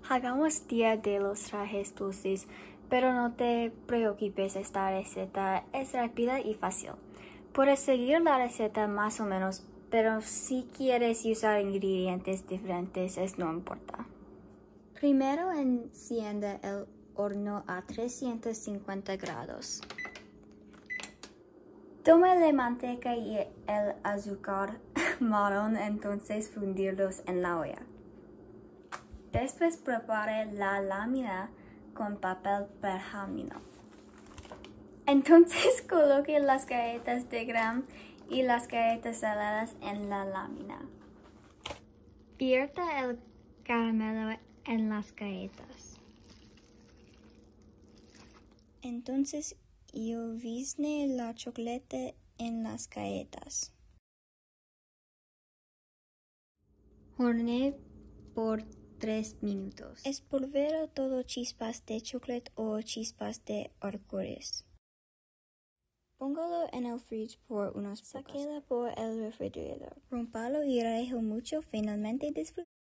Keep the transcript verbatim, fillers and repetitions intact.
Hagamos día de los trajes dulces, pero no te preocupes, esta receta es rápida y fácil. Puedes seguir la receta más o menos, pero si quieres usar ingredientes diferentes, es no importa. Primero enciende el horno a trescientos cincuenta grados. Toma la manteca y el azúcar marrón, entonces fundirlos en la olla. Después prepare la lámina con papel pergamino. Entonces coloque las galletas de graham y las galletas saladas en la lámina. Vierta el caramelo en las galletas. Entonces llovizne la chocolate en las galletas. Hornee por tres minutos. Espolvora todo chispas de chocolate o chispas de arcoíris. Póngalo en el fridge por unos pocos. Sáquela por el refrigerador. Rómpalo y reje mucho. Finalmente disfrute.